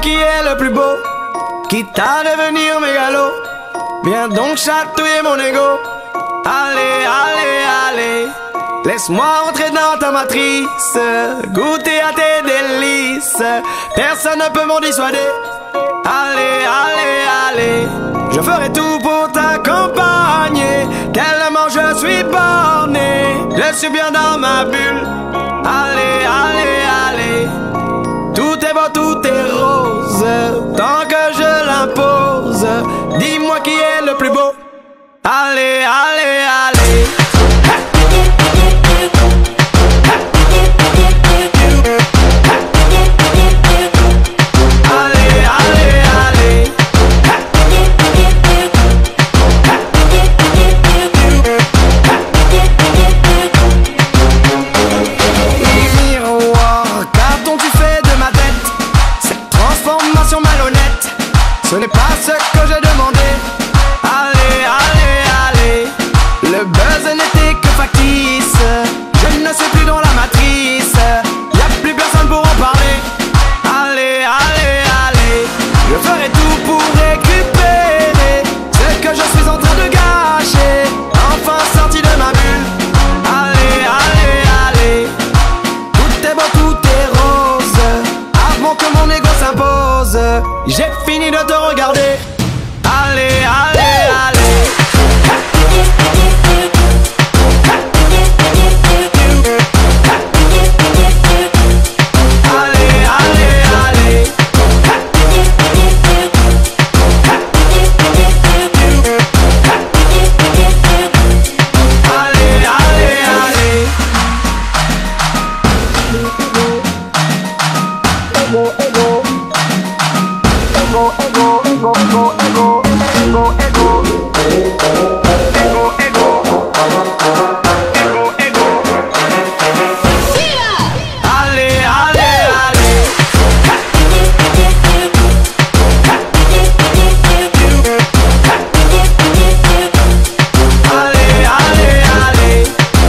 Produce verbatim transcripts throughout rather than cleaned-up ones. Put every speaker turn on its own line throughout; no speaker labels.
qui est le plus beau, quitte à devenir mégalo. Viens donc chatouiller mon ego. Allez, allez, allez, laisse-moi rentrer dans ta matrice, goûter à tes délices. Personne ne peut m'en dissuader. Allez, allez, allez, je ferai tout pour t'accompagner. Tellement je suis borné, je suis bien dans ma bulle. Allez, allez, allez, tout est beau, tout est rose, tant que je l'impose. Dis-moi qui est le plus beau. Allez, allez, allez. Ce n'est pas ce que j'ai demandé. Allez, allez, allez, le buzz n'était que factice. Je ne suis plus dans la matrice, y'a plus personne pour en parler. Allez, allez, allez, je ferai tout pour récupérer ce que je suis en train de gâcher, enfin sorti de ma bulle. Allez, allez, allez, tout est beau, tout est rose, avant que mon ego s'impose. J'ai fini de te regarder. Allez, allez, allez. Allez, allez, allez. Allez, allez, allez. Ego, ego. Ego, ego, ego, ego, ego, ego, ego, ego, ego, ego, ego. Allez, allez, allez. Allez, allez, allez.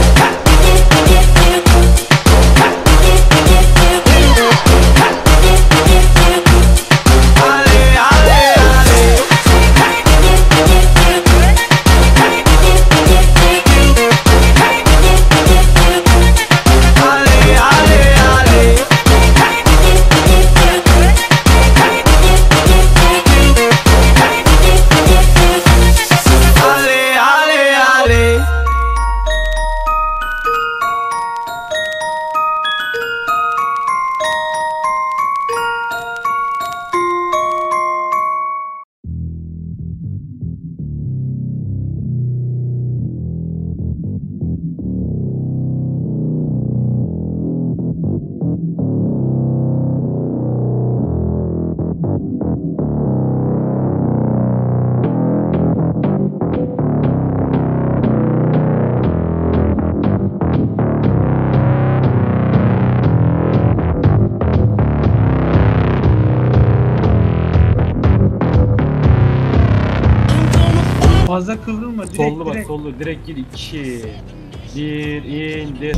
Fazla kıvrılma, direkt
Sollu bak,
direkt.
sollu direkt gir. iki bir indir.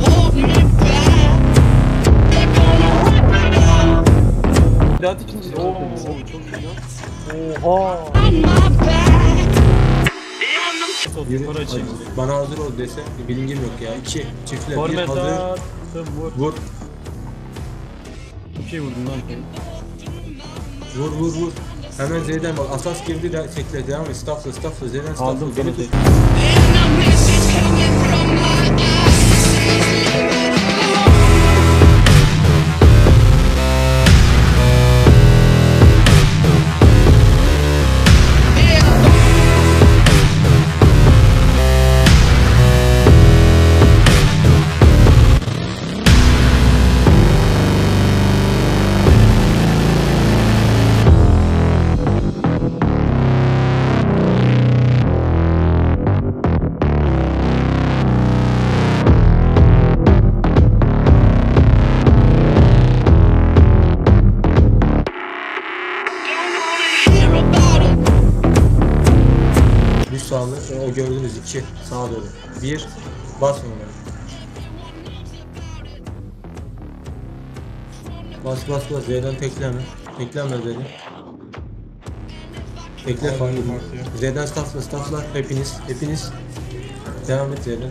Daha ikinci. Oo çok iyi. Oha. Yukarı açayım.
Bana hazır ol dese bilgim yok ya. İki çiftler bir
Formet
hazır.
attım, vur.
Vur.
Bir şey vurdum lan.
Vur vur vur. Hemen Z'den bak. Asas girdi de tekle devam et. Staffla staffla Z'den staffla.
Aldım
Beni
seni.
tut. sağlı, o gördüğünüz iki sağa doğru. Bir, bas onları. Bas bas bas, Z'den tekleme. Ekleme Z'den. Ekle falan. Z'den staffla staffla hepiniz hepiniz. Devam et Z'den.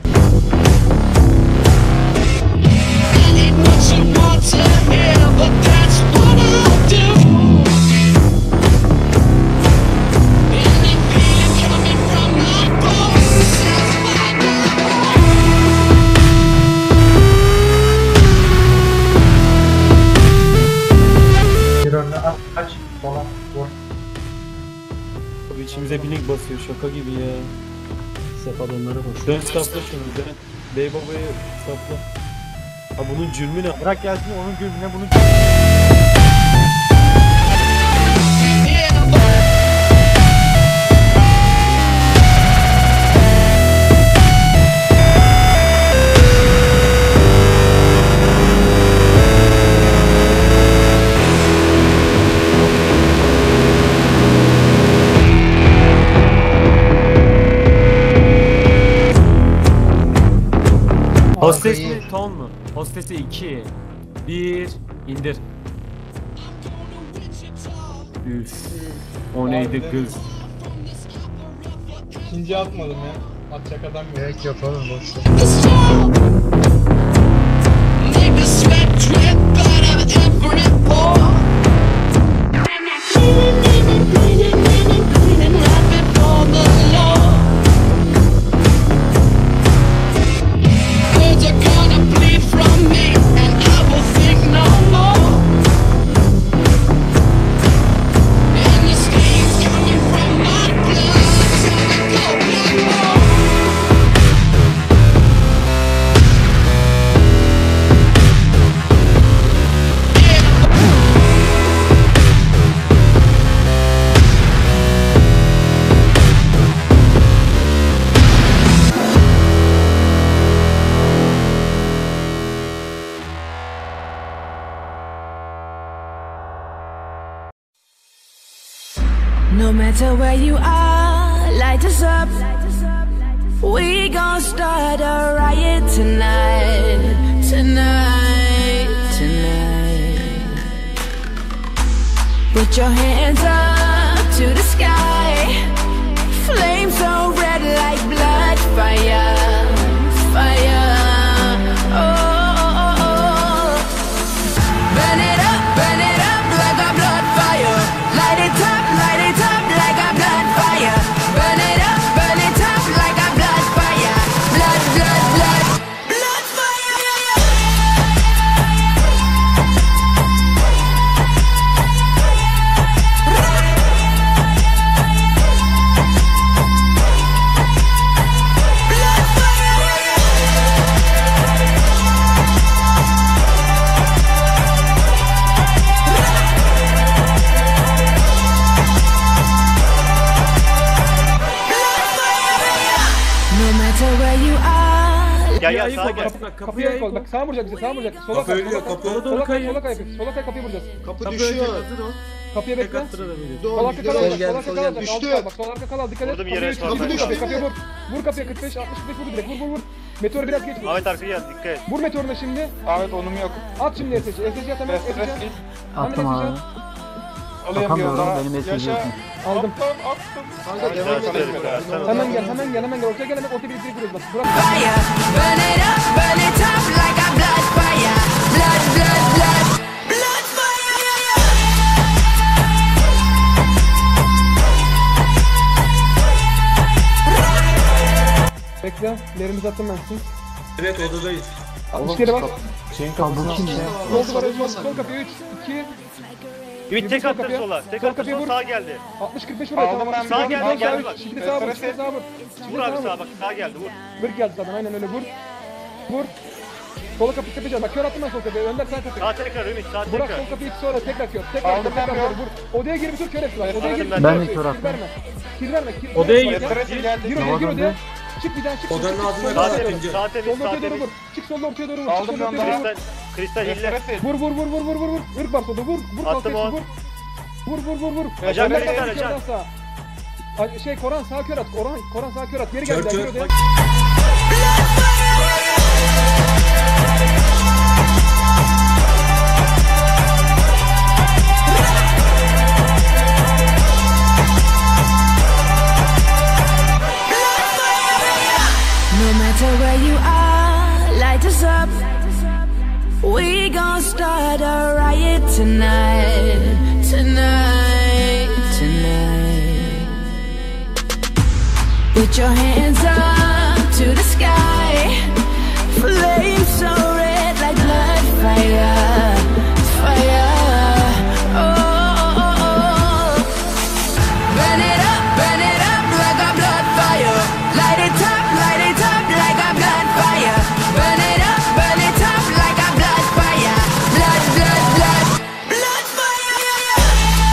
Bir önüne aç. Aç. Sola. Vur.
Abi içimize binik basıyor şaka gibi ya.
Sefa onları boş.
Dön stafla şunu dön. Bey babayı stafla. Ha bunun cürmü ne?
Bırak gelsin onun gülmüne bunu.
Hostes mi ton mu? Hostesi iki. Bir. indir. Üf. O neydi kız?
İkinci atmadım ya. Atacak adam yok.
Gerek yok oğlum boş ver.
Make the sweat drip out of every pore. Cleaning, cleaning, cleaning, cleaning right before the Lord. Words are gonna bleed from me, and I will think no more. And the stains coming from my blood, gonna go no more.
No matter where you are, light us up. We gon' start a riot tonight, tonight, tonight. Put your hands up to the sky. Flames so red like blood, fire, fire. Oh, oh, oh, oh. Burn it up, burn it up like a blood fire. Light it up, light it up like a blood fire. Burn it up, burn it up like a blood fire. Blood, blood, blood, blood fire. No matter where you are.
Gel gel
Ayık
sağa
ol,
gel.
bak, bak,
Kapıyı
kapıya
ayık ol. Bak sağa vuracak bize, sağa vuracak. Sola
Kapı
kay,
ölüyor,
sola
kapı.
kay.
Sola doğru
Sola kay,
kayıyor.
sola kay, sola kay, kapıyı vuracağız.
Kapı
Kapı
düşüyor.
hazır ol.
Kapıya
Tek
bekle.
attırabilir.
Dur,
Sol arka
gel,
kal
gel,
alacak,
gel,
sol arka
sol
kal
gel.
alacak.
Düştü.
Altta kal, bak sol arka kal al, dikkat et.
Vurdum
Kapıyı
yere,
üç,
sol
kapıyı
arka.
kapıyı, kapıya vur. Vur kapıya kırk beş, altmış beş vur direkt. Vur vur vur. Meteor biraz geç vur.
Ahmet arkaya gel dikkat et.
Vur meteoruna şimdi.
Ahmet onum yok.
At şimdi S C'yi. S C'yi at hemen. S C'yi at.
Attım abi. Alamıyorum benim mesajı.
Aldım.
Attım attım.
Kanka
Ahmet
devam
arkaya
edelim.
gel.
Hemen gel, hemen gel, hemen gel. Ortaya gel, hemen ortaya bir direkt vuruyoruz bak. Burak.
Fire, burn it up, burn it up like a blood fire. Blood, blood, blood, blood fire.
Bekle. Lerimizi attım ben siz.
Evet odadayız.
altmış kere bak.
Şeyin kapısına
Sol duvara sol, sol kapıya üç, iki,
Ümit tek
Sol
attır
kapıya.
sola. Tek
Sol
attır
kapıya
sol
vur.
sağa geldi.
altmış kırk beş vuruyor.
Aldım
Tamam,
ben
şimdi
bir
Sağ geldi,
sağ
geldi
vur.
bak.
Şimdi sağ vur, şimdi sağ vur. Şimdi
Vur abi
sağ
sağa bak sağa geldi vur.
Vur geldi zaten, aynen öyle vur. Vur. Sola kapıyı kapayacağız. Bak kör attım ben sol kapıya. Önder sağ kapıya.
Sağ tekrar Ümit sağ
Bırak
tekrar.
sol kapıyı sonra tekrar kör. Tekrar
Aldım
kör,
ben
tekrar
bir
kör. Vur. Odaya gir bir tur kör hepsi var. Odaya gir.
Ben
de
Kir
kör attım.
verme. Kir verme. Kir
Odaya
verme.
gir.
Yeteresi geldi.
Gir odaya, gir odaya. Çık bir daha çık.
Odanın
çık,
ağzına
çık,
Sağ
çık,
kadar
çık.
temiz
ince.
sağ temiz
Solda
sağ
ortaya doğru
temiz.
vur. Çık solda ortaya doğru vur.
Aldım
Çık solda
ben
ortaya doğru vur.
Kristal, kristal hille.
Yeteresi.
Vur vur vur vur vur vur vur. Irk var solda vur. Vur
Attım
kalk
o.
vur. Vur vur vur vur.
Ajan
Önder
beni
sağ,
ver,
kör
ajan.
sağ. Ay, Şey Koran sağ kör at. Koran Koran sağ kör at. Geri gel
Kör,
bir daha
kör.
gir odaya.
We gon' start a riot tonight, tonight, tonight. Put your hands up to the sky. Flames so red like blood fire, fire. Oh, oh, oh, oh. Burn it up, burn it up like a blood fire. Light it up, light it up like a blood fire. Burn it up, burn it up like a blood fire. Blood, blood, blood, blood fire, yeah, yeah.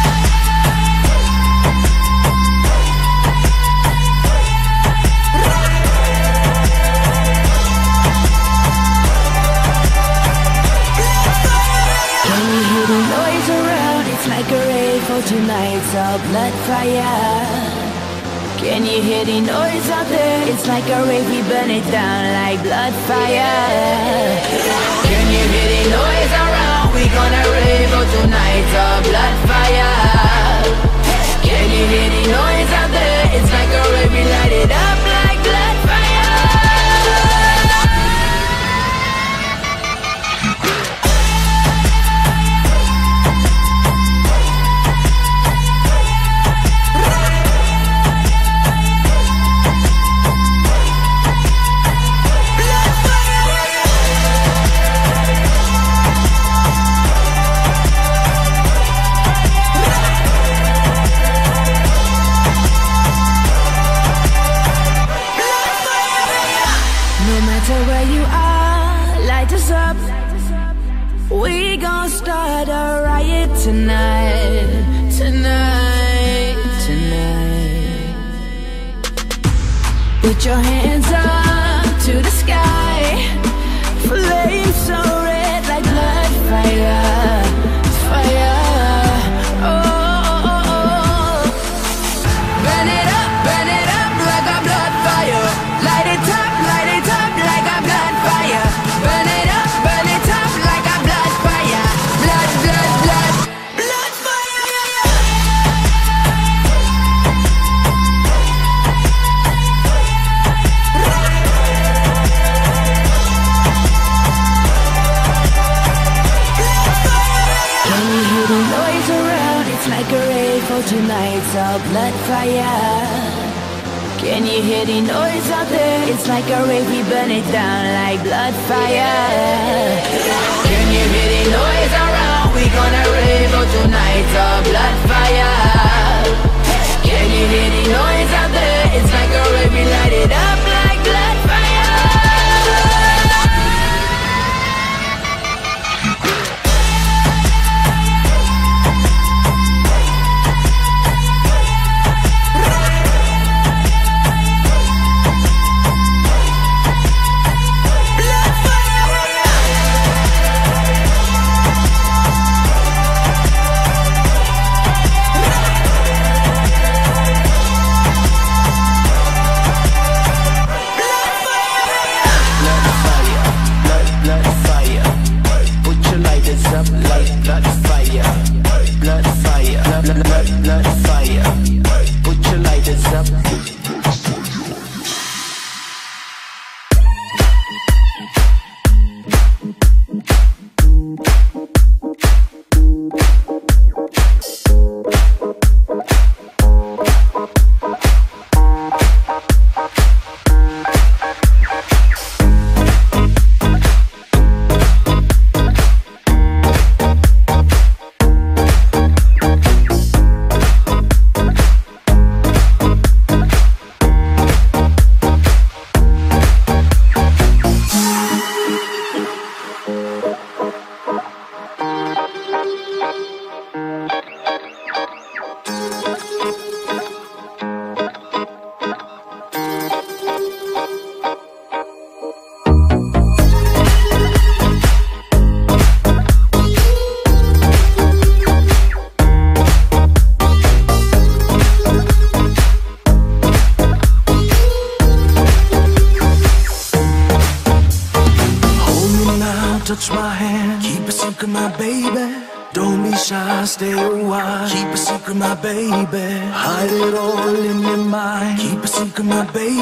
Can you hear the noise around? It's like a rave for tonight's all blood fire. Can you hear the noise out there? It's like a rave, we burn it down like blood fire. Can you hear the noise around? We gonna rave for tonight's all blood fire. Can you hear the noise out there? It's like a rave, we light it up like blood fire. No matter where you are, light us up. We gon' start a riot tonight, tonight, tonight. Put your hands up to the sky. Flames so red like blood fire, fire. Oh, oh, oh, oh. Burn it up, burn it up like a blood fire. Light it up, light it up like a blood fire. Burn it up, burn it up like a blood fire. Blood, blood, blood, blood fire, yeah, yeah. Can you hear the noise around? It's like a rave for tonight's all blood fire. Can you hear the noise out there? It's like a rave, we burn it down like blood fire. Can you hear the noise around? We gonna rave for tonight's all blood fire. Can you hear the noise out there? It's like a rave, we light it up like blood fire.
Touch my hand, keep a secret, my baby. Don't be shy, stay a while. Keep a secret, my baby. Hide it all in your mind. Keep a secret, my baby.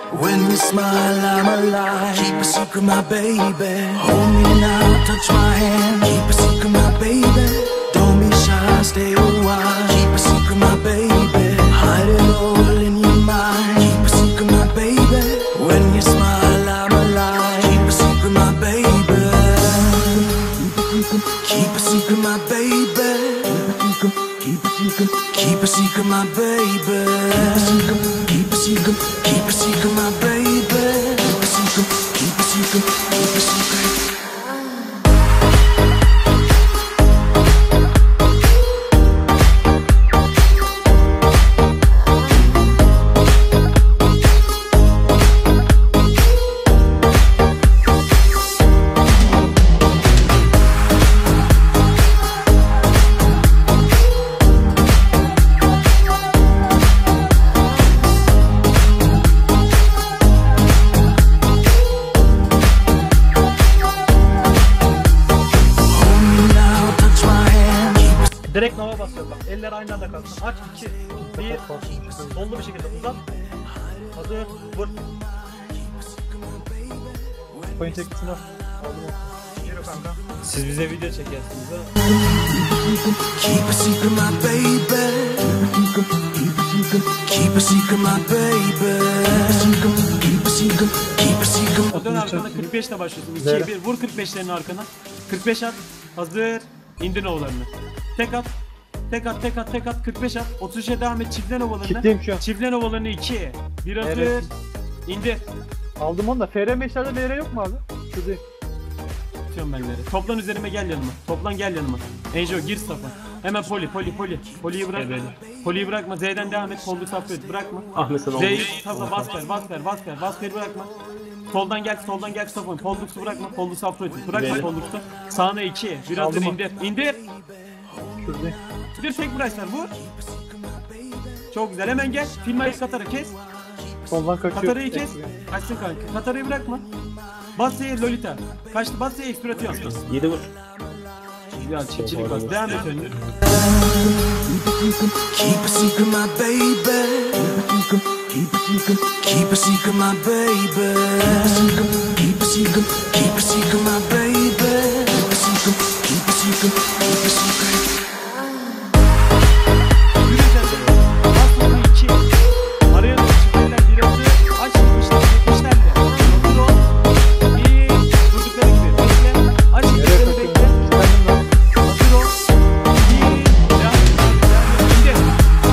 When you smile, I'm alive. Keep a secret, my baby. Hold me now, touch my hand. Keep a secret, my baby. Don't be shy, stay a while. Keep a secret, my baby. Hide it all in your mind. Keep a secret, my baby. When you smile, I'm alive. Keep a secret, my baby. Keep a secret, my baby. Keep a secret, keep a secret, my baby. Keep a secret, keep a secret, my baby. Keep a secret, keep a secret, keep a secret.
Direkt nova basıyorum bak. Eller aynı anda kalsın. Aç iki. Bir. Sollu bir şekilde uzat. Hazır. Vur. Point etkisini al. Yürü kanka. Siz bize video çekersiniz ha.
Keep a secret, my baby. Keep a secret, my baby. Keep a secret, keep a secret.
O dön arkana kırk beşle başlıyorsun. ikiye bir. Vur kırk beşlerini arkana. kırk beş at. Hazır. İndir ovalarını. Tek at. Tek at, tek at, tek at. kırk beş at. otuz üçe devam et. Çiftlen ovalarını.
Kitleyim şu an.
Çiftlen ovalarını iki. Bir hazır.
Evet.
İndir.
Aldım onu da. F R beşlerde L R yok mu abi? Şurada.
Tutuyorum ben ileri. Toplan üzerime gel yanıma. Toplan gel yanıma. Enjo gir safa. Hemen poli, poli, poli. Poliyi bırak. Poliyi bırakma. Z'den devam et. Koldu sapret. Bırakma.
Ah mesela
Z'yi sapla. Bas ver, bas ver, bas ver. Bas ver bırakma. Soldan gel, soldan gel sapla. Kolduksu bırakma. Koldu sapret. Bırakma kolduksu. Sağına iki. Biraz
Aldım
dur
onu.
indir. İndir.
Şurada.
Bir tek bıraksan vur. Çok güzel. Hemen gel. Filmayı Katar'ı kes.
Soldan kaçıyor.
Katar'ı kes. Kaçsın kanka. Katar'ı bırakma. Basya'ya Lolita. Kaçtı. Basya'ya ekspiratyon.
yedi vur.
Ya çiftçilik bas. Devam et önüne.
Keep a secret, my baby. Keep a secret, keep a secret, my baby. Keep a secret, keep a secret, my baby. Keep a secret, keep a secret, keep a secret.
Bas iki. Araya doğru çıkıyorlar. Bir atı. Aç yetmişler. yetmişlerle. Hazır ol. İyi. Durdukları gibi. Bekle. Aç yetmişleri bekle. Hazır ol. İyi. Devam et. Devam et. İndir.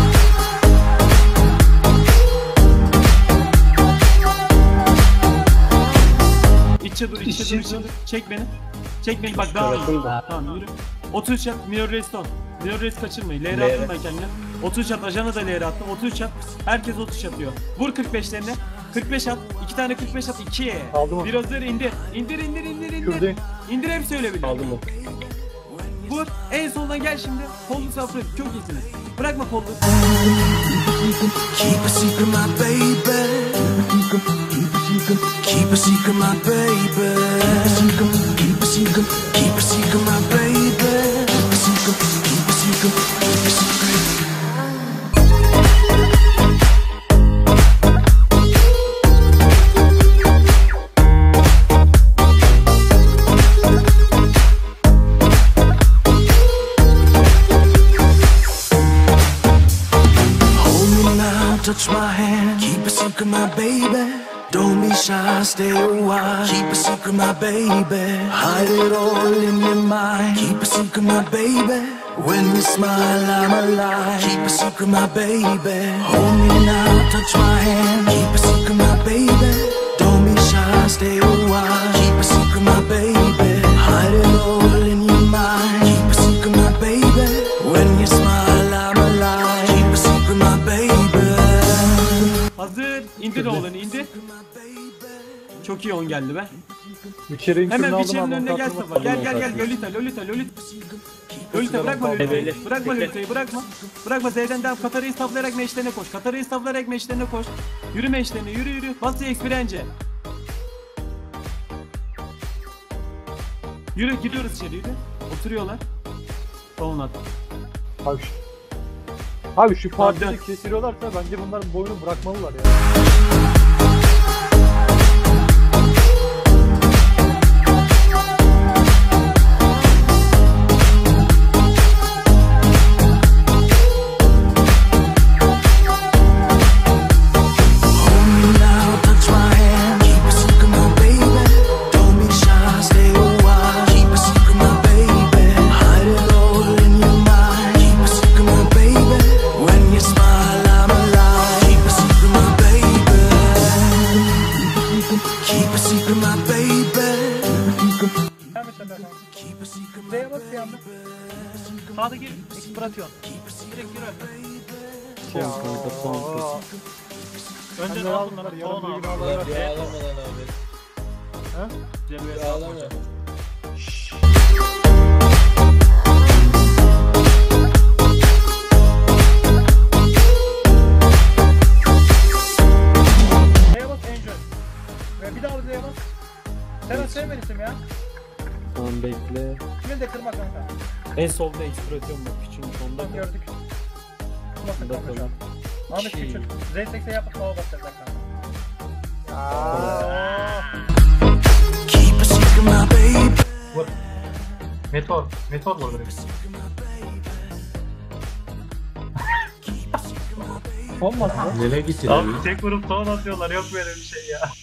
İçe dur, içe dur, içe dur. Çek beni. Çek beni bak daha iyi. Tamam yürü. otuz üç at, Minor Reston. Minor Rest kaçırmayın. L R attım ben kendine. otuz üç at, ajana da L R attım. otuz üç at. Herkes otuz üç atıyor. Vur kırk beşlerine. kırk beş at. iki tane kırk beş at. iki.
Aldım onu.
Bir hazır indir. İndir, indir, indir, indir.
Şuradayım.
İndir hepsi öyle bile.
Aldım onu.
Vur. En soldan gel şimdi. Kollu safret. Çok iyisiniz. Bırakma kollu.
Keep a secret, my baby. Keep a secret, my baby. Keep a secret, keep a secret, my baby. Keep a secret, keep a secret, keep a secret. Touch my hand, keep a secret, my baby. Don't be shy, stay a while. Keep a secret, my baby. Hide it all in your mind. Keep a secret, my baby. When you smile, I'm alive. Keep a secret, my baby. Hold me now, touch my hand. Keep a secret, my baby. Don't be shy, stay a while. Keep a secret, my baby. Hide it all in your mind. Keep a secret, my baby. When you smile, I'm alive. Keep a secret, my baby.
Hazır. İndir oğlanı indir. Çok iyi on geldi be.
Biçerin
Hemen biçerin önüne gel Safa. Gel gel gel Lolita Lolita Lolita. Lolita bırakma Lolita'yı. Bırakma Lolita'yı bırakma. Bırakma Z'den devam. Katar'ı istaflayarak meşlerine koş. Katar'ı istaflayarak meşlerine koş. Yürü meşlerine yürü yürü. Basya ekspirence. Yürü gidiyoruz içeri yürü. Oturuyorlar. Solun at.
Abi şu, abi şu
Abi
partide
dön.
kesiliyorlarsa bence bunların boyunu bırakmalılar ya. Dört bir anda.
Sağda gir. Ekspirasyon. Direkt gir önüne. Önden al bunları. Son al.
Bir ağlama lan abi.
Ha? Cebeye
Bir
sağ
ağlama.
hocam. Z'ye bas Angel. Ve bir daha Z'ye bas. Sen sevmelisin ya.
Tamam bekle.
Kimin de kırma kanka.
En solda ekspirasyon bak. Küçük sonda.
Tamam gördük. Kırmasın kanka şu an.
Bakalım.
Ahmet küçük. Z seksen yapıp hava basacaklar kanka.
Vur. Meteor. Meteor vur direkt.
Olmaz mı?
Nereye gitti?
Abi tek vurup ton atıyorlar. Yok böyle bir şey ya.